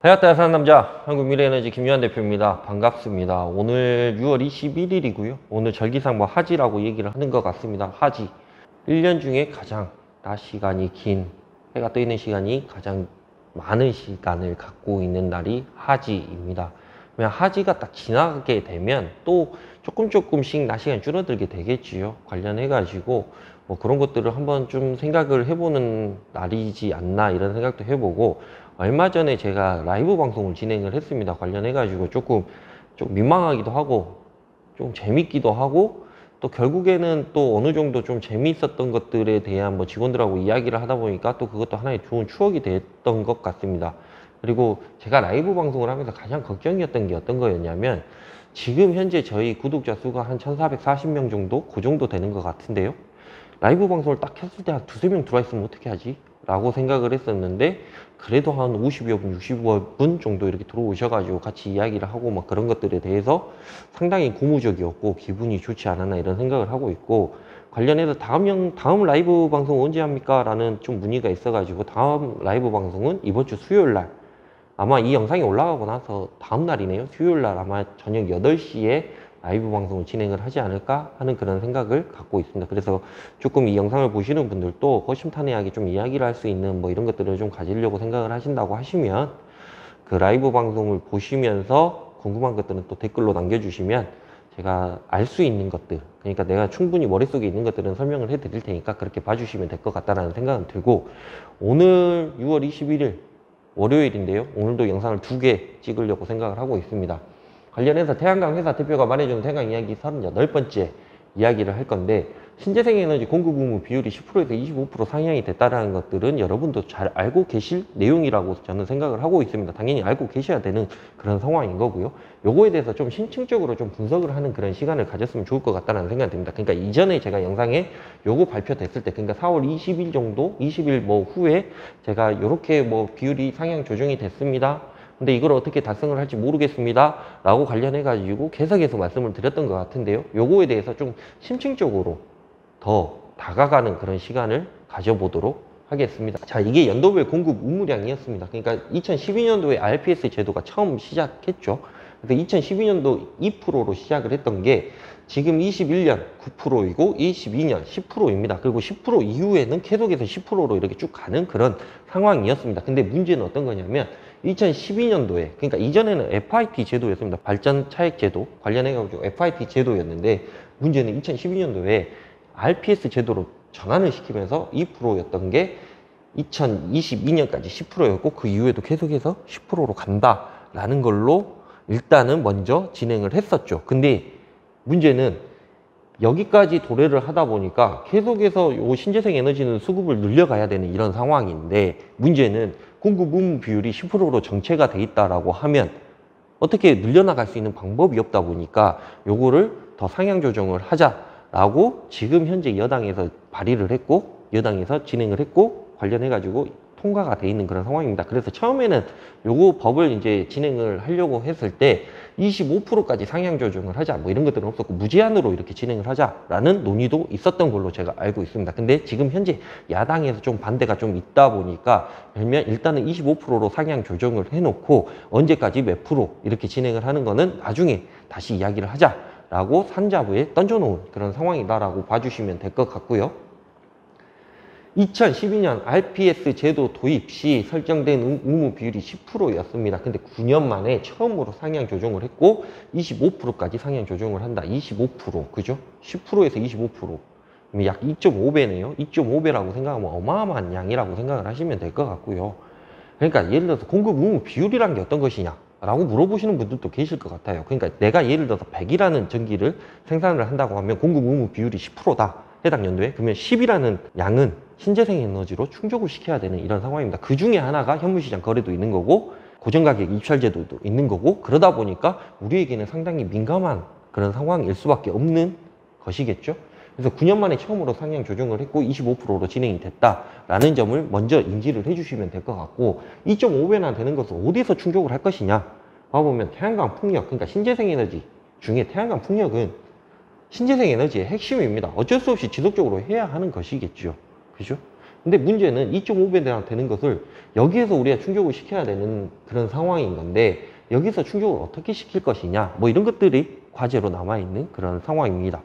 해왔다 사는 남자 한국미래에너지 김요한 대표입니다. 반갑습니다. 오늘 6월 21일이고요. 오늘 절기상 뭐 하지라고 얘기를 하는 것 같습니다. 하지. 1년 중에 가장 낮 시간이 긴, 해가 떠 있는 시간이 가장 많은 시간을 갖고 있는 날이 하지입니다. 그냥 하지가 딱 지나게 되면 또 조금씩 낮 시간이 줄어들게 되겠지요. 관련해가지고 뭐 그런 것들을 한번 좀 생각을 해보는 날이지 않나 이런 생각도 해보고, 얼마 전에 제가 라이브 방송을 진행을 했습니다. 관련해가지고 좀 민망하기도 하고 좀 재밌기도 하고, 또 결국에는 또 어느 정도 좀 재미있었던 것들에 대한 뭐 직원들하고 이야기를 하다 보니까 또 그것도 하나의 좋은 추억이 됐던 것 같습니다. 그리고 제가 라이브 방송을 하면서 가장 걱정이었던 게 어떤 거였냐면, 지금 현재 저희 구독자 수가 한 1440명 정도? 그 정도 되는 것 같은데요. 라이브 방송을 딱 켰을 때 한 두세 명 들어와 있으면 어떻게 하지? 라고 생각을 했었는데, 그래도 한 50여 분, 60여 분 정도 이렇게 들어오셔가지고 같이 이야기를 하고 막 그런 것들에 대해서 상당히 고무적이었고 기분이 좋지 않았나 이런 생각을 하고 있고, 관련해서 다음 라이브 방송 언제 합니까? 라는 좀 문의가 있어가지고, 다음 라이브 방송은 이번 주 수요일 날, 아마 이 영상이 올라가고 나서 다음 날이네요. 수요일 날 아마 저녁 8시에 라이브 방송을 진행을 하지 않을까 하는 그런 생각을 갖고 있습니다. 그래서 조금 이 영상을 보시는 분들도 허심탄회하게 좀 이야기를 할 수 있는 뭐 이런 것들을 좀 가지려고 생각을 하신다고 하시면, 그 라이브 방송을 보시면서 궁금한 것들은 또 댓글로 남겨주시면 제가 알 수 있는 것들, 그러니까 내가 충분히 머릿속에 있는 것들은 설명을 해 드릴 테니까 그렇게 봐주시면 될 것 같다는 생각은 들고, 오늘 6월 21일 월요일인데요. 오늘도 영상을 2개 찍으려고 생각을 하고 있습니다. 관련해서 태양광 회사 대표가 말해주는 태양광 이야기 38번째 이야기를 할 건데, 신재생에너지 공급 의무 비율이 10%에서 25% 상향이 됐다는 것들은 여러분도 잘 알고 계실 내용이라고 저는 생각을 하고 있습니다. 당연히 알고 계셔야 되는 그런 상황인 거고요. 요거에 대해서 좀 심층적으로 좀 분석을 하는 그런 시간을 가졌으면 좋을 것 같다는 생각이 듭니다. 그러니까 이전에 제가 영상에 요거 발표됐을 때, 그러니까 4월 20일 정도, 20일 뭐 후에 제가 요렇게 뭐 비율이 상향 조정이 됐습니다. 근데 이걸 어떻게 달성을 할지 모르겠습니다 라고 관련해 가지고 계속해서 말씀을 드렸던 것 같은데요. 요거에 대해서 좀 심층적으로 더 다가가는 그런 시간을 가져보도록 하겠습니다. 자, 이게 연도별 공급 의무량이었습니다. 그러니까 2012년도에 RPS 제도가 처음 시작했죠. 그래서 2012년도 2%로 시작을 했던 게 지금 21년 9%이고 22년 10%입니다. 그리고 10% 이후에는 계속해서 10%로 이렇게 쭉 가는 그런 상황이었습니다. 근데 문제는 어떤 거냐면, 2012년도에, 그러니까 이전에는 FIT 제도였습니다. 발전 차액 제도 관련해가지고 FIT 제도였는데, 문제는 2012년도에 RPS 제도로 전환을 시키면서 2%였던 게 2022년까지 10%였고 그 이후에도 계속해서 10%로 간다라는 걸로 일단은 먼저 진행을 했었죠. 근데 문제는 여기까지 도래를 하다 보니까 계속해서 요 신재생 에너지는 수급을 늘려가야 되는 이런 상황인데, 문제는 공급 의무 비율이 10%로 정체가 돼 있다라고 하면 어떻게 늘려나갈 수 있는 방법이 없다 보니까 요거를 더 상향 조정을 하자라고 지금 현재 여당에서 발의를 했고 여당에서 진행을 했고 관련해가지고 통과가 돼 있는 그런 상황입니다. 그래서 처음에는 요거 법을 이제 진행을 하려고 했을 때 25%까지 상향 조정을 하자 뭐 이런 것들은 없었고, 무제한으로 이렇게 진행을 하자라는 논의도 있었던 걸로 제가 알고 있습니다. 근데 지금 현재 야당에서 좀 반대가 좀 있다 보니까 그러면 일단은 25%로 상향 조정을 해놓고 언제까지 몇 프로 이렇게 진행을 하는 거는 나중에 다시 이야기를 하자라고 산자부에 던져놓은 그런 상황이다라고 봐주시면 될 것 같고요. 2012년 RPS 제도 도입 시 설정된 의무 비율이 10%였습니다. 근데 9년 만에 처음으로 상향 조정을 했고 25%까지 상향 조정을 한다. 25%, 그죠? 10%에서 25%. 약 2.5배네요. 2.5배라고 생각하면 어마어마한 양이라고 생각을 하시면 될 것 같고요. 그러니까 예를 들어서 공급 의무 비율이란 게 어떤 것이냐 라고 물어보시는 분들도 계실 것 같아요. 그러니까 내가 예를 들어서 100이라는 전기를 생산을 한다고 하면 공급 의무 비율이 10%다. 해당 연도에. 그러면 10이라는 양은 신재생 에너지로 충족을 시켜야 되는 이런 상황입니다. 그 중에 하나가 현물시장 거래도 있는 거고 고정가격 입찰제도도 있는 거고, 그러다 보니까 우리에게는 상당히 민감한 그런 상황일 수밖에 없는 것이겠죠. 그래서 9년 만에 처음으로 상향 조정을 했고 25%로 진행이 됐다라는 점을 먼저 인지를 해주시면 될 것 같고, 2.5배나 되는 것을 어디서 충족을 할 것이냐 봐보면 태양광 풍력, 그러니까 신재생 에너지 중에 태양광 풍력은 신재생 에너지의 핵심입니다. 어쩔 수 없이 지속적으로 해야 하는 것이겠죠. 그죠? 근데 문제는 2.5배 되는 것을 여기에서 우리가 충족을 시켜야 되는 그런 상황인 건데 여기서 충족을 어떻게 시킬 것이냐 뭐 이런 것들이 과제로 남아있는 그런 상황입니다.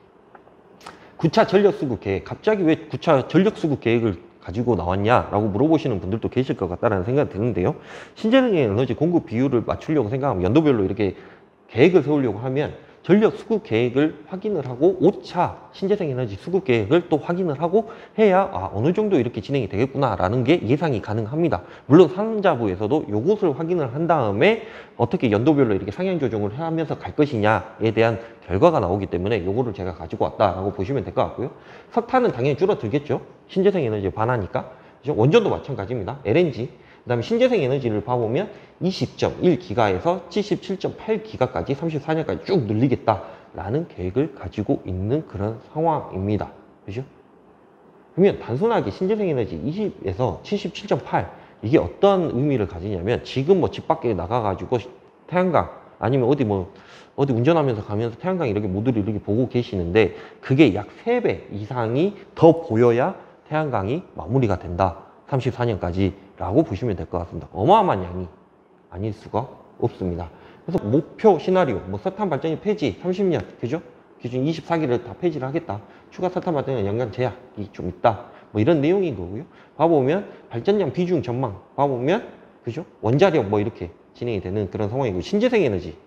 9차 전력수급 계획, 갑자기 왜 9차 전력수급 계획을 가지고 나왔냐라고 물어보시는 분들도 계실 것 같다는 생각이 드는데요. 신재생 에너지 공급 비율을 맞추려고 생각하면 연도별로 이렇게 계획을 세우려고 하면 전력 수급 계획을 확인을 하고 5차 신재생 에너지 수급 계획을 또 확인을 하고 해야 어느 정도 이렇게 진행이 되겠구나라는 게 예상이 가능합니다. 물론 산자부에서도 요것을 확인을 한 다음에 어떻게 연도별로 이렇게 상향 조정을 하면서 갈 것이냐에 대한 결과가 나오기 때문에 요거를 제가 가지고 왔다라고 보시면 될 것 같고요. 석탄은 당연히 줄어들겠죠. 신재생 에너지에 반하니까. 원전도 마찬가지입니다. LNG. 그 다음에 신재생 에너지를 봐보면 20.1기가에서 77.8기가까지 34년까지 쭉 늘리겠다라는 계획을 가지고 있는 그런 상황입니다. 그죠? 그러면 단순하게 신재생 에너지 20에서 77.8 이게 어떤 의미를 가지냐면 지금 뭐 집 밖에 나가가지고 태양광 아니면 어디 운전하면서 가면서 태양광 이렇게 모두를 이렇게 보고 계시는데 그게 약 3배 이상이 더 보여야 태양광이 마무리가 된다. 34년까지 라고 보시면 될 것 같습니다. 어마어마한 양이 아닐 수가 없습니다. 그래서 목표 시나리오, 뭐 석탄 발전이 폐지 30년, 그죠? 기준 24기를 다 폐지를 하겠다. 추가 석탄 발전에 연간 제약이 좀 있다. 뭐 이런 내용인 거고요. 봐보면 발전량 비중 전망, 봐보면 그죠? 원자력 뭐 이렇게 진행이 되는 그런 상황이고 신재생 에너지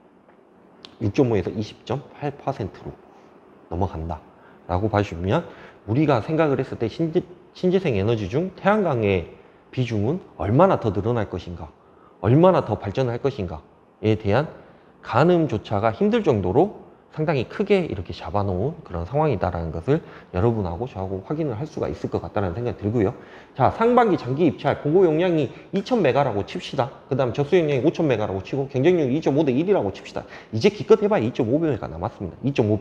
6.5에서 20.8%로 넘어간다. 라고 봐주시면 우리가 생각을 했을 때 신재생 에너지 중 태양광의 비중은 얼마나 더 늘어날 것인가, 얼마나 더 발전할 것인가에 대한 가늠조차가 힘들 정도로 상당히 크게 이렇게 잡아놓은 그런 상황이다라는 것을 여러분하고 저하고 확인을 할 수가 있을 것 같다는 생각이 들고요. 자, 상반기 장기 입찰 공급 용량이 2000메가라고 칩시다. 그 다음 접수 용량이 5000메가라고 치고 경쟁률이 2.5대 1이라고 칩시다. 이제 기껏 해봐야 2.5배가 남았습니다.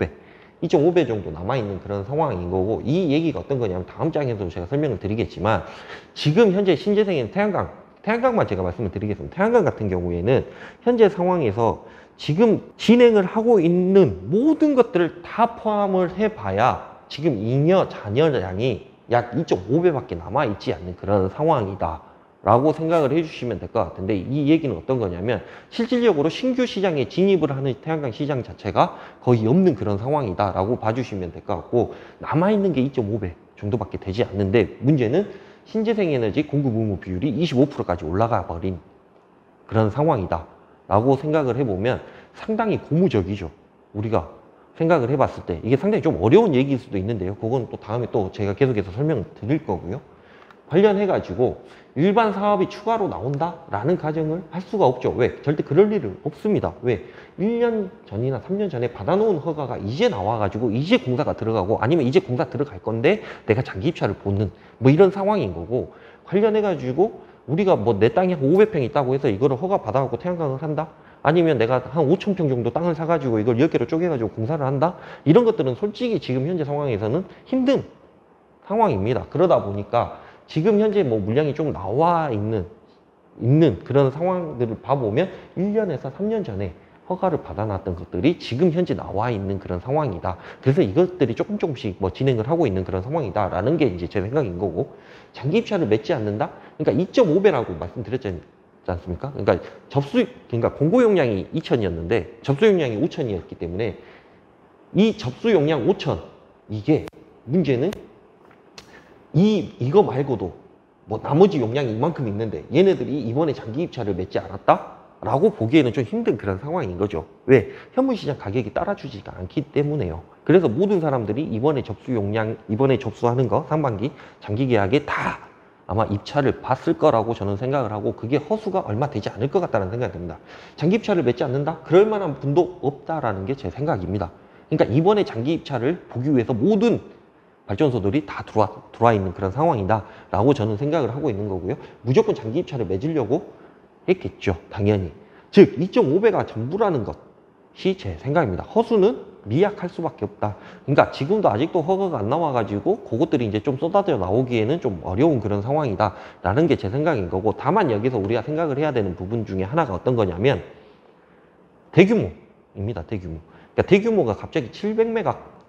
2.5배 정도 남아있는 그런 상황인 거고 이 얘기가 어떤 거냐면 다음 장에서 제가 설명을 드리겠지만 지금 현재 신재생에는 태양광만 제가 말씀을 드리겠습니다. 태양광 같은 경우에는 현재 상황에서 지금 진행을 하고 있는 모든 것들을 다 포함을 해봐야 지금 잉여 잔여량이 약 2.5배밖에 남아있지 않는 그런 상황이다 라고 생각을 해주시면 될 것 같은데 이 얘기는 어떤 거냐면 실질적으로 신규 시장에 진입을 하는 태양광 시장 자체가 거의 없는 그런 상황이다 라고 봐주시면 될 것 같고 남아있는 게 2.5배 정도밖에 되지 않는데 문제는 신재생 에너지 공급 의무 비율이 25%까지 올라가 버린 그런 상황이다 라고 생각을 해보면 상당히 고무적이죠. 우리가 생각을 해봤을 때 이게 상당히 좀 어려운 얘기일 수도 있는데요. 그건 또 다음에 또 제가 계속해서 설명을 드릴 거고요. 관련해가지고 일반 사업이 추가로 나온다라는 가정을 할 수가 없죠. 왜? 절대 그럴 일은 없습니다. 왜? 1년 전이나 3년 전에 받아놓은 허가가 이제 나와가지고 이제 공사가 들어가고 아니면 이제 공사 들어갈 건데 내가 장기 입찰을 보는 뭐 이런 상황인 거고 관련해가지고 우리가 뭐 내 땅이 한 500평 있다고 해서 이거를 허가 받아갖고 태양광을 한다? 아니면 내가 한 5,000평 정도 땅을 사가지고 이걸 10개로 쪼개가지고 공사를 한다? 이런 것들은 솔직히 지금 현재 상황에서는 힘든 상황입니다. 그러다 보니까 지금 현재 뭐 물량이 좀 나와 있는 그런 상황들을 봐보면 1년에서 3년 전에 허가를 받아놨던 것들이 지금 현재 나와 있는 그런 상황이다. 그래서 이것들이 조금씩 뭐 진행을 하고 있는 그런 상황이다. 라는 게 이제 제 생각인 거고 장기 입찰을 맺지 않는다? 그러니까 2.5배라고 말씀드렸지 않습니까? 그러니까 공고 용량이 2,000이었는데 접수 용량이 5,000이었기 때문에 이 접수 용량 5,000 이게 문제는 이거 말고도 뭐 나머지 용량이 이만큼 있는데 얘네들이 이번에 장기 입찰을 맺지 않았다? 라고 보기에는 좀 힘든 그런 상황인 거죠. 왜? 현물시장 가격이 따라주지가 않기 때문에요. 그래서 모든 사람들이 이번에 접수하는 거 상반기 장기 계약에 다 아마 입찰을 봤을 거라고 저는 생각을 하고 그게 허수가 얼마 되지 않을 것 같다는 생각이 듭니다. 장기 입찰을 맺지 않는다? 그럴 만한 분도 없다라는 게 제 생각입니다. 그러니까 이번에 장기 입찰을 보기 위해서 모든 발전소들이 다 들어와 있는 그런 상황이다 라고 저는 생각을 하고 있는 거고요. 무조건 장기 입찰을 맺으려고 했겠죠. 당연히. 즉 2.5배가 전부라는 것이 제 생각입니다. 허수는 미약할 수밖에 없다. 그러니까 지금도 아직도 허가가 안 나와가지고 그것들이 이제 좀 쏟아져 나오기에는 좀 어려운 그런 상황이다 라는 게 제 생각인 거고 다만 여기서 우리가 생각을 해야 되는 부분 중에 하나가 어떤 거냐면 대규모입니다. 대규모. 그러니까 대규모가 갑자기 700메가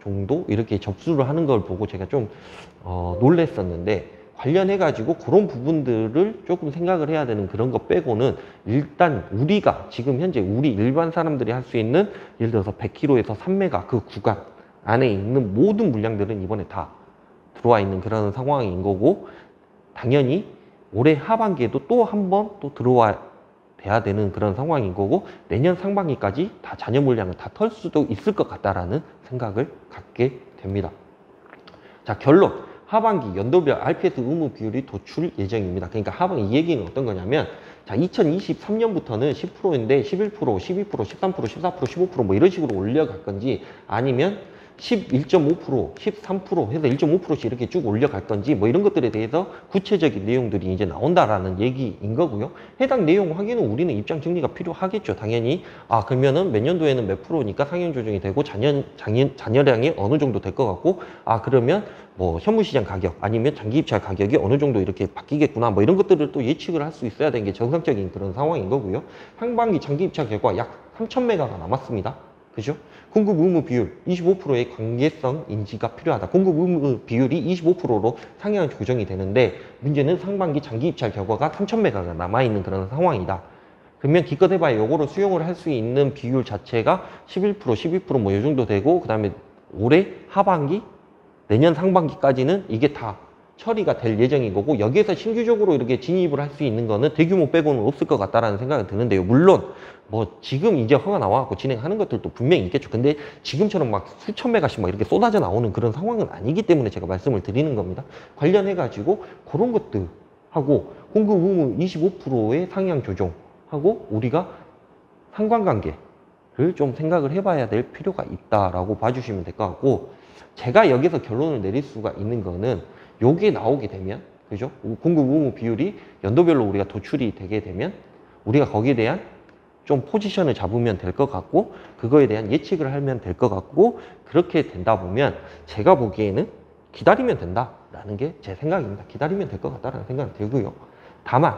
정도 이렇게 접수를 하는 걸 보고 제가 좀 놀랬었는데, 관련해가지고 그런 부분들을 조금 생각을 해야 되는 그런 거 빼고는 일단 우리가 지금 현재 우리 일반 사람들이 할 수 있는 예를 들어서 100km에서 3메가 그 구간 안에 있는 모든 물량들은 이번에 다 들어와 있는 그런 상황인 거고, 당연히 올해 하반기에도 또 한 번 또 들어와 돼야 되는 그런 상황인 거고, 내년 상반기까지 다 잔여 물량을 다 털 수도 있을 것 같다라는 생각을 갖게 됩니다. 자, 결론. 하반기 연도별 RPS 의무 비율이 도출 예정입니다. 그러니까 하반기 이 얘기는 어떤 거냐면, 자, 2023년부터는 10%인데 11%, 12%, 13%, 14%, 15% 뭐 이런 식으로 올려갈 건지, 아니면 11.5%, 13% 해서 1.5%씩 이렇게 쭉 올려갈 건지, 뭐 이런 것들에 대해서 구체적인 내용들이 이제 나온다라는 얘기인 거고요. 해당 내용 확인은 우리는 입장 정리가 필요하겠죠. 당연히. 아, 그러면은 몇 년도에는 몇 프로니까 상향 조정이 되고 잔여량이 어느 정도 될 것 같고, 아, 그러면 뭐 현무시장 가격 아니면 장기 입찰 가격이 어느 정도 이렇게 바뀌겠구나, 뭐 이런 것들을 또 예측을 할 수 있어야 되는 게 정상적인 그런 상황인 거고요. 상반기 장기 입찰 결과 약 3,000메가가 남았습니다. 그죠? 공급 의무 비율 25%의 관계성 인지가 필요하다. 공급 의무 비율이 25%로 상향 조정이 되는데, 문제는 상반기 장기 입찰 결과가 3,000메가가 남아있는 그런 상황이다. 그러면 기껏 해봐야 요거를 수용을 할 수 있는 비율 자체가 11%, 12% 뭐 이 정도 되고, 그 다음에 올해 하반기, 내년 상반기까지는 이게 다 처리가 될 예정인 거고, 여기에서 신규적으로 이렇게 진입을 할 수 있는 거는 대규모 빼고는 없을 것 같다라는 생각이 드는데요. 물론 뭐 지금 이제 허가 나와갖고 진행하는 것들도 분명히 있겠죠. 근데 지금처럼 막 수천 메가씩 막 이렇게 쏟아져 나오는 그런 상황은 아니기 때문에 제가 말씀을 드리는 겁니다. 관련해가지고 그런 것들 하고, 공급 의무 25%의 상향 조정하고, 우리가 상관관계를 좀 생각을 해봐야 될 필요가 있다라고 봐주시면 될 것 같고, 제가 여기서 결론을 내릴 수가 있는 거는, 요게 나오게 되면, 그죠? 공급 의무 비율이 연도별로 우리가 도출이 되게 되면, 우리가 거기에 대한 좀 포지션을 잡으면 될 것 같고, 그거에 대한 예측을 하면 될 것 같고, 그렇게 된다 보면 제가 보기에는 기다리면 된다라는 게 제 생각입니다. 기다리면 될 것 같다라는 생각이 들고요. 다만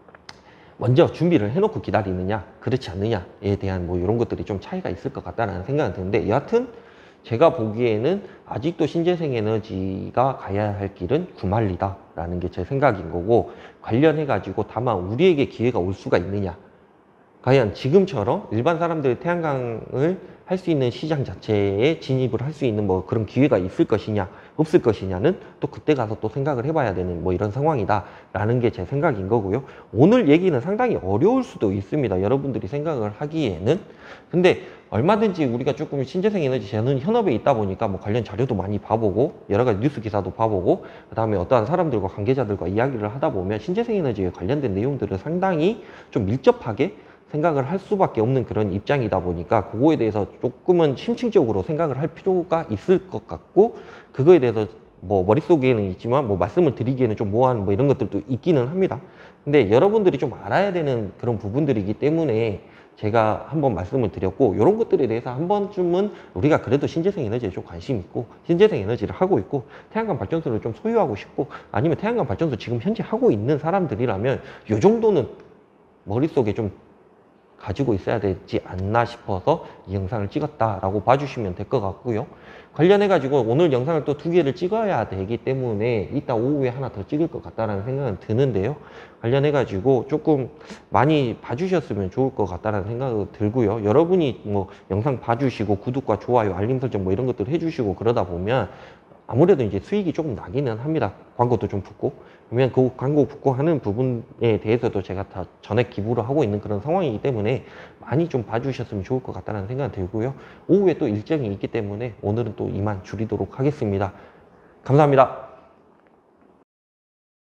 먼저 준비를 해놓고 기다리느냐, 그렇지 않느냐에 대한 뭐 이런 것들이 좀 차이가 있을 것 같다는 생각이 드는데, 여하튼 제가 보기에는 아직도 신재생에너지가 가야 할 길은 구만리다라는 게 제 생각인 거고, 관련해가지고 다만 우리에게 기회가 올 수가 있느냐, 과연 지금처럼 일반 사람들이 태양광을 할 수 있는 시장 자체에 진입을 할 수 있는 뭐 그런 기회가 있을 것이냐 없을 것이냐는 또 그때 가서 또 생각을 해봐야 되는 뭐 이런 상황이다라는 게 제 생각인 거고요. 오늘 얘기는 상당히 어려울 수도 있습니다. 여러분들이 생각을 하기에는. 근데 얼마든지 우리가 조금 신재생에너지, 저는 현업에 있다 보니까 뭐 관련 자료도 많이 봐보고 여러 가지 뉴스 기사도 봐보고, 그 다음에 어떠한 사람들과 관계자들과 이야기를 하다 보면 신재생에너지에 관련된 내용들을 상당히 좀 밀접하게 생각을 할 수밖에 없는 그런 입장이다 보니까, 그거에 대해서 조금은 심층적으로 생각을 할 필요가 있을 것 같고, 그거에 대해서 뭐 머릿속에는 있지만 뭐 말씀을 드리기에는 좀 모호한 뭐 이런 것들도 있기는 합니다. 근데 여러분들이 좀 알아야 되는 그런 부분들이기 때문에 제가 한번 말씀을 드렸고, 이런 것들에 대해서 한 번쯤은 우리가 그래도 신재생 에너지에 좀 관심 있고 신재생 에너지를 하고 있고 태양광 발전소를 좀 소유하고 싶고, 아니면 태양광 발전소 지금 현재 하고 있는 사람들이라면 이 정도는 머릿속에 좀 가지고 있어야 되지 않나 싶어서 이 영상을 찍었다라고 봐주시면 될 것 같고요. 관련해가지고 오늘 영상을 또 2개를 찍어야 되기 때문에 이따 오후에 하나 더 찍을 것 같다라는 생각은 드는데요. 관련해가지고 조금 많이 봐주셨으면 좋을 것 같다라는 생각이 들고요. 여러분이 뭐 영상 봐주시고 구독과 좋아요, 알림 설정 뭐 이런 것들 해주시고 그러다 보면 아무래도 이제 수익이 조금 나기는 합니다. 광고도 좀 붙고. 그러면 그 광고 붙고 하는 부분에 대해서도 제가 다 전액 기부를 하고 있는 그런 상황이기 때문에 많이 좀 봐주셨으면 좋을 것 같다는 생각이 들고요. 오후에 또 일정이 있기 때문에 오늘은 또 이만 줄이도록 하겠습니다. 감사합니다.